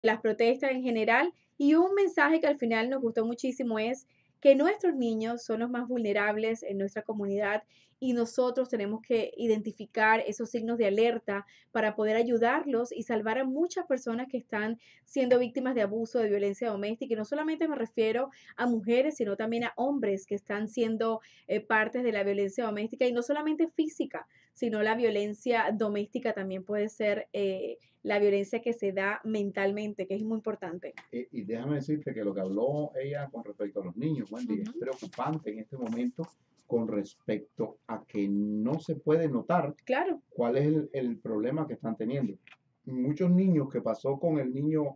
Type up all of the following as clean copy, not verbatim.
las protestas en general. Y un mensaje que al final nos gustó muchísimo es que nuestros niños son los más vulnerables en nuestra comunidad y nosotros tenemos que identificar esos signos de alerta para poder ayudarlos y salvar a muchas personas que están siendo víctimas de abuso, de violencia doméstica. Y no solamente me refiero a mujeres, sino también a hombres que están siendo partes de la violencia doméstica y no solamente física, sino la violencia doméstica también puede ser la violencia que se da mentalmente, que es muy importante. Y déjame decirte que lo que habló ella con respecto a los niños, Wendy, es Ujú. preocupante en este momento con respecto a que no se puede notar Claro, cuál es el problema que están teniendo. Muchos niños que pasó con el niño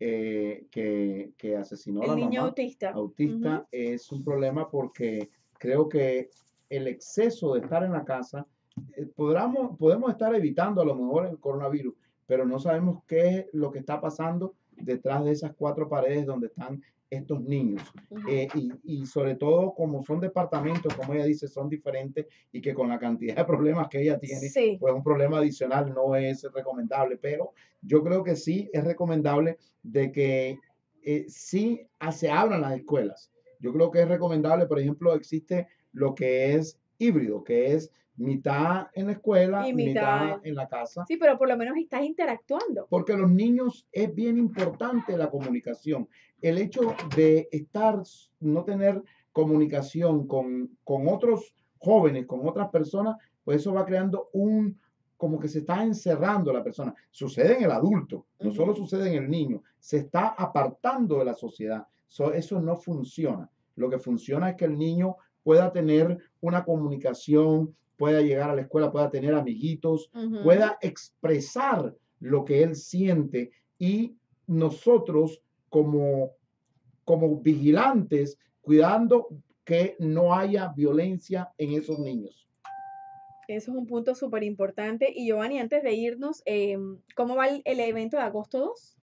que asesinó a el la niño mamá autista. autista Ujú. es un problema porque creo que el exceso de estar en la casa, podemos estar evitando a lo mejor el coronavirus, pero no sabemos qué es lo que está pasando detrás de esas cuatro paredes donde están estos niños. Ujú. Y sobre todo, como son departamentos, como ella dice, son diferentes y que con la cantidad de problemas que ella tiene, Sí, pues un problema adicional no es recomendable. Pero yo creo que sí es recomendable de que sí se abran las escuelas. Yo creo que es recomendable, por ejemplo, existe lo que es híbrido, que es mitad en la escuela, mitad imitar. en la casa, Sí, pero por lo menos estás interactuando. porque los niños es bien importante la comunicación. El hecho de estar, no tener comunicación con otros jóvenes, con otras personas, pues eso va creando como que se está encerrando la persona. Sucede en el adulto, no solo Ujú. sucede en el niño, se está apartando de la sociedad. Eso no funciona. Lo que funciona es que el niño pueda tener una comunicación, pueda llegar a la escuela, pueda tener amiguitos, Ujú. pueda expresar lo que él siente y nosotros como vigilantes cuidando que no haya violencia en esos niños. Eso es un punto súper importante. Y Giovanni, antes de irnos, ¿cómo va el evento de agosto 2?